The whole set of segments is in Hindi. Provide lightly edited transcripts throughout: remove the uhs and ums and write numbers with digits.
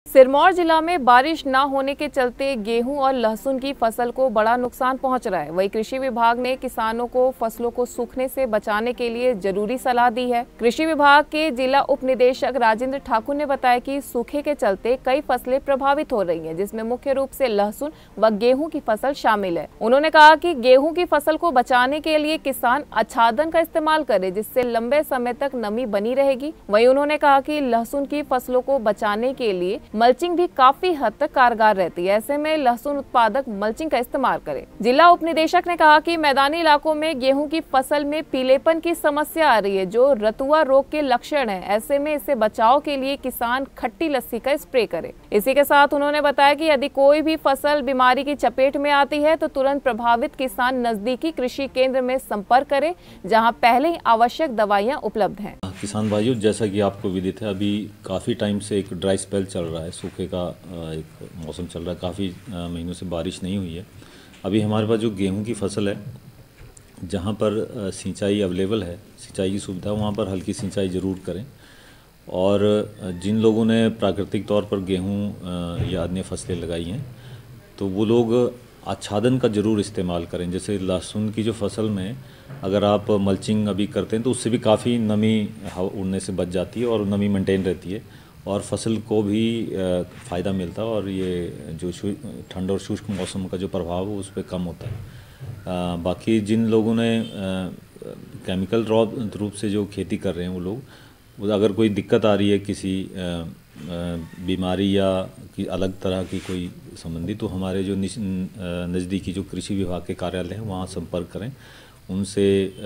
सिरमौर जिला में बारिश न होने के चलते गेहूं और लहसुन की फसल को बड़ा नुकसान पहुंच रहा है। वहीं कृषि विभाग ने किसानों को फसलों को सूखने से बचाने के लिए जरूरी सलाह दी है। कृषि विभाग के जिला उप निदेशक राजेंद्र ठाकुर ने बताया कि सूखे के चलते कई फसलें प्रभावित हो रही हैं, जिसमें मुख्य रूप से लहसुन व गेहूं की फसल शामिल है। उन्होंने कहा कि गेहूं की फसल को बचाने के लिए किसान आच्छादन का इस्तेमाल करे, जिससे लंबे समय तक नमी बनी रहेगी। वहीं उन्होंने कहा कि लहसुन की फसलों को बचाने के लिए मल्चिंग भी काफी हद तक कारगर रहती है। ऐसे में लहसुन उत्पादक मल्चिंग का इस्तेमाल करें। जिला उप निदेशक ने कहा कि मैदानी इलाकों में गेहूं की फसल में पीलेपन की समस्या आ रही है, जो रतुआ रोग के लक्षण है। ऐसे में इससे बचाव के लिए किसान खट्टी लस्सी का स्प्रे करे। इसी के साथ उन्होंने बताया कि यदि कोई भी फसल बीमारी की चपेट में आती है तो तुरंत प्रभावित किसान नजदीकी कृषि केंद्र में संपर्क करे, जहाँ पहले ही आवश्यक दवाइयाँ उपलब्ध हैं। किसान भाइयों, जैसा कि आपको विदित है, अभी काफ़ी टाइम से एक ड्राई स्पेल चल रहा है, सूखे का एक मौसम चल रहा है। काफ़ी महीनों से बारिश नहीं हुई है। अभी हमारे पास जो गेहूं की फसल है, जहां पर सिंचाई अवेलेबल है, सिंचाई की सुविधा, वहां पर हल्की सिंचाई ज़रूर करें। और जिन लोगों ने प्राकृतिक तौर पर गेहूं या अन्य फसलें लगाई हैं, तो वो लोग आच्छादन का ज़रूर इस्तेमाल करें। जैसे लहसुन की जो फसल में अगर आप मल्चिंग अभी करते हैं तो उससे भी काफ़ी नमी उड़ने से बच जाती है और नमी मेंटेन रहती है और फसल को भी फ़ायदा मिलता है, और ये जो ठंड और शुष्क मौसम का जो प्रभाव है उस पर कम होता है। बाकी जिन लोगों ने केमिकल रूप से जो खेती कर रहे हैं, वो लोग अगर कोई दिक्कत आ रही है किसी बीमारी या कि अलग तरह की कोई संबंधी, तो हमारे जो नज़दीकी जो कृषि विभाग के कार्यालय हैं वहाँ संपर्क करें। उनसे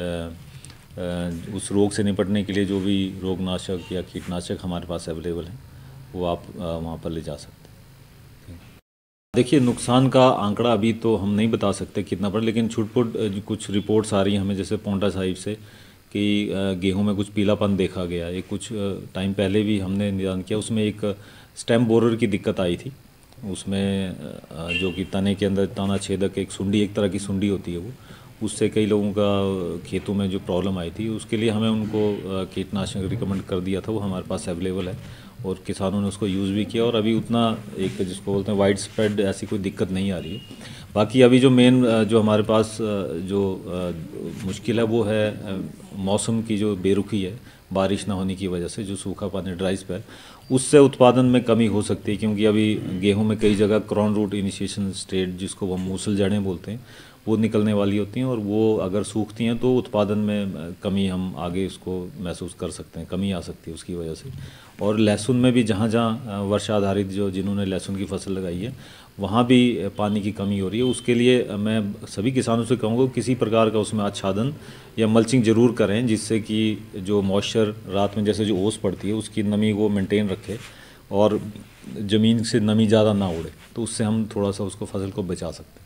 उस रोग से निपटने के लिए जो भी रोगनाशक या कीटनाशक हमारे पास अवेलेबल हैं, वो आप वहाँ पर ले जा सकते हैं। देखिए, नुकसान का आंकड़ा अभी तो हम नहीं बता सकते कितना पड़ा, लेकिन छुटपुट कुछ रिपोर्ट्स आ रही हैं हमें, जैसे पोंटा साहिब से, कि गेहूं में कुछ पीलापन देखा गया। एक कुछ टाइम पहले भी हमने निदान किया, उसमें एक स्टेम बोरर की दिक्कत आई थी। उसमें जो कि तने के अंदर तना छेदक एक सुंडी, एक तरह की सुंडी होती है, वो उससे कई लोगों का खेतों में जो प्रॉब्लम आई थी, उसके लिए हमें उनको कीटनाशक रिकमेंड कर दिया था। वो हमारे पास अवेलेबल है और किसानों ने उसको यूज़ भी किया, और अभी उतना एक जिसको बोलते हैं वाइड स्प्रेड ऐसी कोई दिक्कत नहीं आ रही है। बाकी अभी जो मेन जो हमारे पास जो मुश्किल है, वो है मौसम की जो बेरुखी है, बारिश ना होने की वजह से जो सूखा पानी, ड्राई स्पेल, उससे उत्पादन में कमी हो सकती है। क्योंकि अभी गेहूं में कई जगह क्रॉन रूट इनिशिएशन स्टेज, जिसको हम मूसल जड़ें बोलते हैं, वो निकलने वाली होती हैं, और वो अगर सूखती हैं तो उत्पादन में कमी हम आगे उसको महसूस कर सकते हैं, कमी आ सकती है उसकी वजह से। और लहसुन में भी जहाँ जहाँ वर्षा आधारित जो जिन्होंने लहसुन की फसल लगाई है, वहाँ भी पानी की कमी हो रही है। उसके लिए मैं सभी किसानों से कहूँगा किसी प्रकार का उसमें आच्छादन या मल्चिंग ज़रूर करें, जिससे कि जो मॉइस्चर रात में जैसे जो ओस पड़ती है उसकी नमी वो मेंटेन रखे और ज़मीन से नमी ज़्यादा ना उड़े, तो उससे हम थोड़ा सा उसको फसल को बचा सकते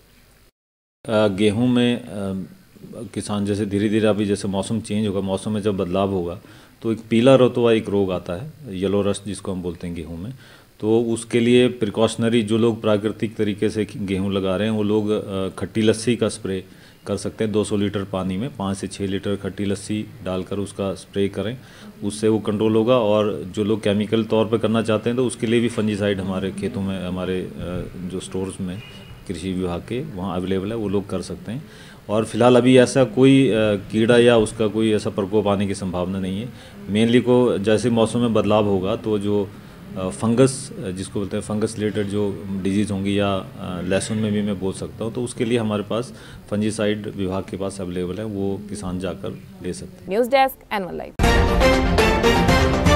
हैं। गेहूं में किसान जैसे धीरे धीरे अभी जैसे मौसम चेंज होगा, मौसम में जब बदलाव होगा, तो एक पीला रतुआ एक रोग आता है, येलो रस्ट जिसको हम बोलते हैं गेहूं में। तो उसके लिए प्रिकॉशनरी जो लोग प्राकृतिक तरीके से गेहूं लगा रहे हैं, वो लोग खट्टी लस्सी का स्प्रे कर सकते हैं। 200 लीटर पानी में 5 से 6 लीटर खट्टी लस्सी डालकर उसका स्प्रे करें, उससे वो कंट्रोल होगा। और जो लोग केमिकल तौर पे करना चाहते हैं, तो उसके लिए भी फंजीसाइड हमारे खेतों में, हमारे जो स्टोर्स में कृषि विभाग के वहाँ अवेलेबल है, वो लोग कर सकते हैं। और फिलहाल अभी ऐसा कोई कीड़ा या उसका कोई ऐसा प्रकोप आने की संभावना नहीं है। मेनली को जैसे मौसम में बदलाव होगा, तो जो फंगस जिसको बोलते हैं फंगस रिलेटेड जो डिजीज़ होंगी, या लहसुन में भी मैं बोल सकता हूँ, तो उसके लिए हमारे पास फंजीसाइड विभाग के पास अवेलेबल है, वो किसान जाकर ले सकते हैं। News desk, N one live.